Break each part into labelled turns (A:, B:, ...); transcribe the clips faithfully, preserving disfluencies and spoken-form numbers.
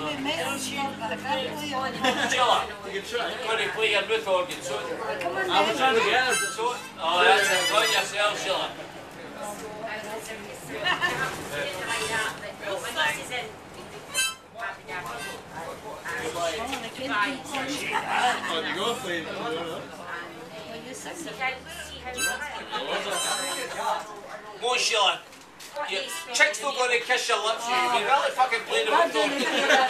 A: Chilla, you can try. You're going to play your mouth organ, so. I was trying to get her. So, oh, that's it. Got yourself, Chilla.
B: On you go, please.
A: Go on, Sheila. Your chick's not going to kiss your lips. You can really fucking play the mouth organ.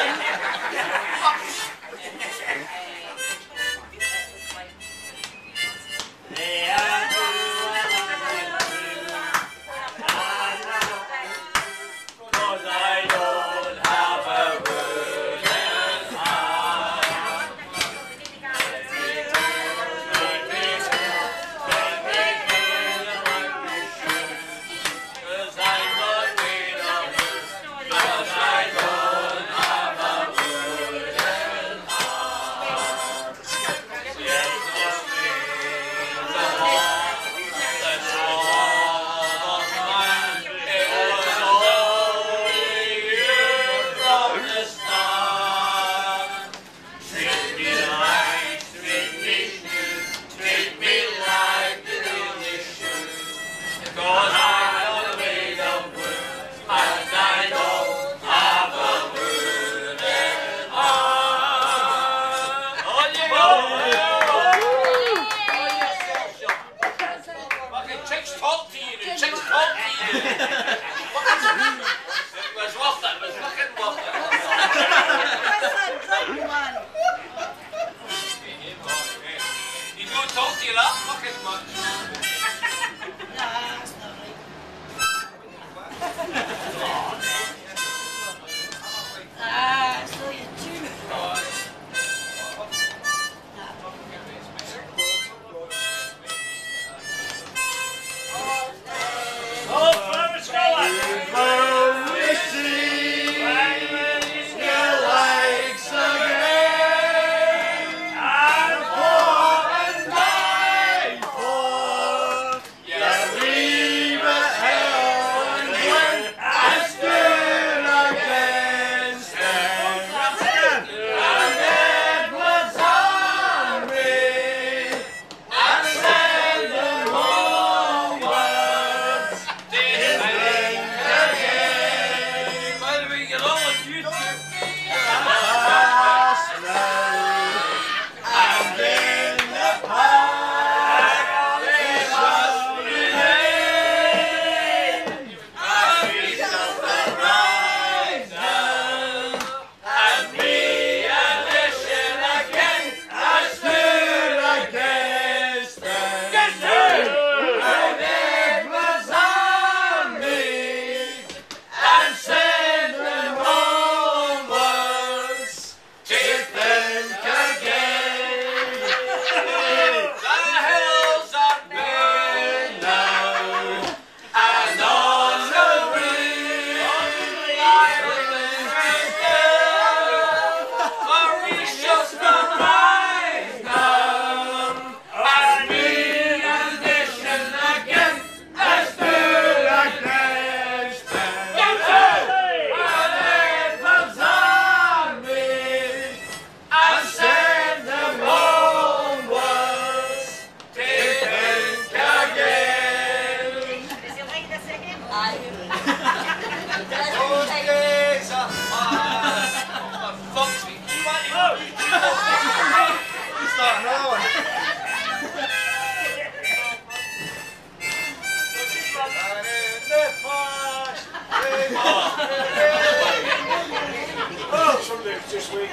C: Just wait.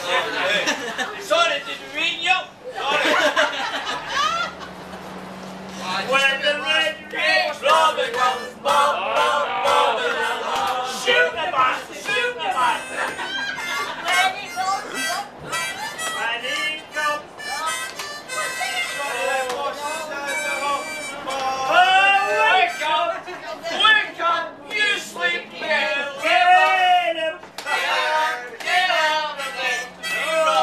A: Sorry, did we read you? Sorry. When the red, red robin comes, bob, bob, bob, shoot the bus, shoot the bus. When he comes, when he comes, oh, wake up, wake up, you sleepy little. Get him, get out of bed, you're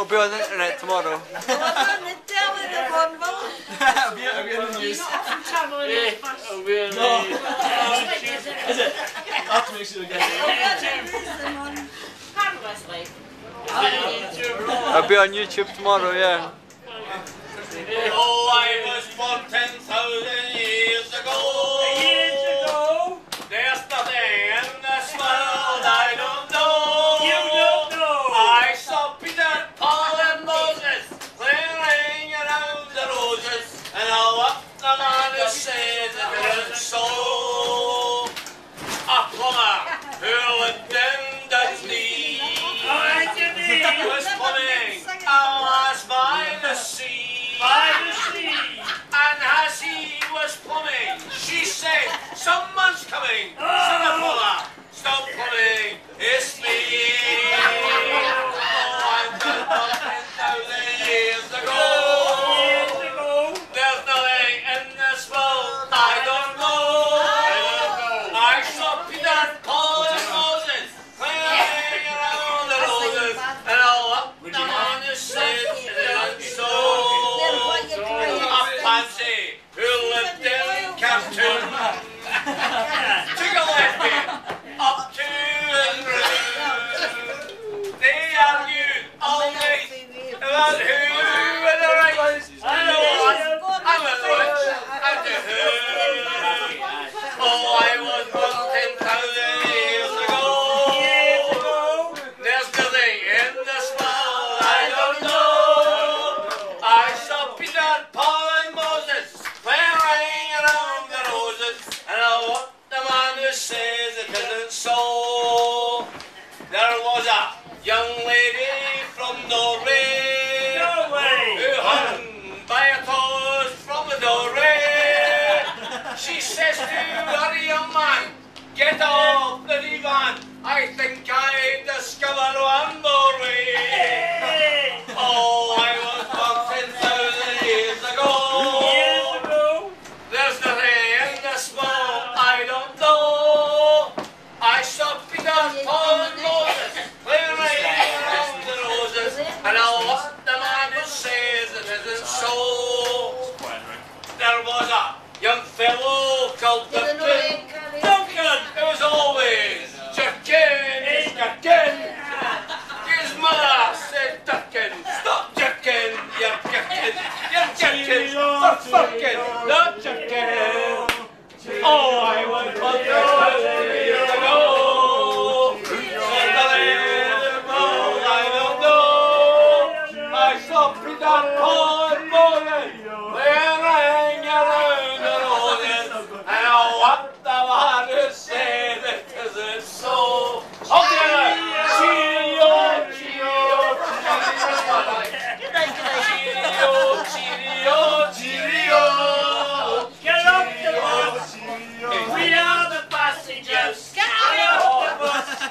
D: It'll be on the internet tomorrow.
E: I'm on the telly, the one will.
B: It'll be it'll be in the news.
A: Yeah, it'll be in the
B: No.
A: news.
B: Is it? I have to make sure they get it.
D: It'll be on YouTube tomorrow, yeah.
A: Oh, I was born ten thousand years ago. Years ago. There's nothing in this world I don't know. You don't know. I saw Peter, Paul and Moses playing around the roses, and all what the man who says it isn't so. A plumber who lived in Dundee was plumbing a lass by the sea. By the sea. And as he was plumbing, she said, someone's coming. Son of plumber, stop plumbing, it's me. Oh, I'm done about ten thousand years ago. Years ago. There's nothing in this world I don't know. I saw Peter, Paul and Moses playing around the roses, and all up the man who said it isn't so. A pansy who lived in Kirkcaldy took a lesbian up to his room. They argued all night about who were the right. I know what, I'm a witch, I'm the who. Oh, I was born ten thousand years ago. There's nothing in this world I don't know. I saw Peter, Paul and Moses playing around the roses, and I what the man who says it isn't so. There was a young lady from Norway, Norway. Who hung by her toes from the doorway. She says to her young man, get off the divan, I think I discovered one more way. Oh, I was born ten thousand years ago. Years ago. There's nothing in this world I don't know. I saw Peter, Paul and Moses playing around the roses, and I'll what the man who says it isn't so. There was a young fellow called Duncan. Duncan, it was always jerking, he's jerking. His mother said, Duncan, stop jerking, you're jerking, you're jerking, for fucking, not jerking. Oh, I was born years ago. There's nothing in the world I don't know. I saw Peter, Paul and Moses playing around the roses, and I what the man who said it isn't so. Okay, cheerio, cheerio, cheerio, cheerio, cheerio. Get off the bus. We are the passengers. Get off the bus.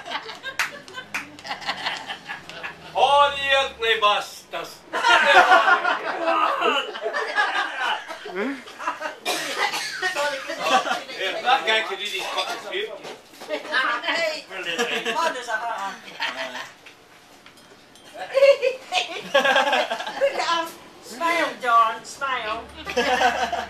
A: Oh, the ugly bastards. If that guy could read his fucking script.
E: Oh, there's a heart. Smile, John, smile.